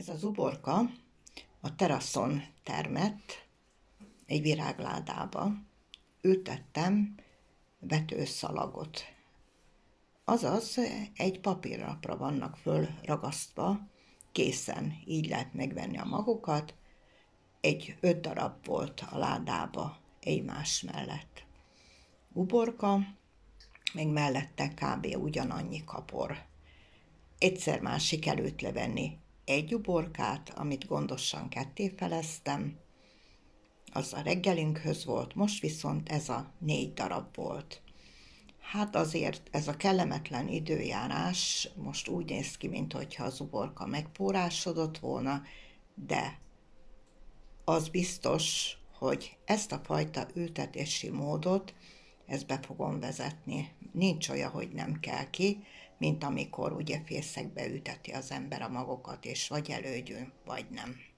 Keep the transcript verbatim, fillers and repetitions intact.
Ez az uborka a teraszon termett, egy virágládába. Ültettem vetőszalagot. Azaz egy papírlapra vannak fölragasztva, készen, így lehet megvenni a magokat. Egy öt darab volt a ládába egymás mellett. Uborka, meg mellette kb. Ugyanannyi kapor. Egyszer már sikerült levenni egy uborkát, amit gondosan kettéfeleztem, az a reggelünkhöz volt, most viszont ez a négy darab volt. Hát azért ez a kellemetlen időjárás most úgy néz ki, mintha az uborka megpórásodott volna, de az biztos, hogy ezt a fajta ültetési módot, ezt be fogom vezetni. Nincs olyan, hogy nem kell ki, mint amikor ugye fészekbe ülteti az ember a magokat, és vagy elődjön, vagy nem.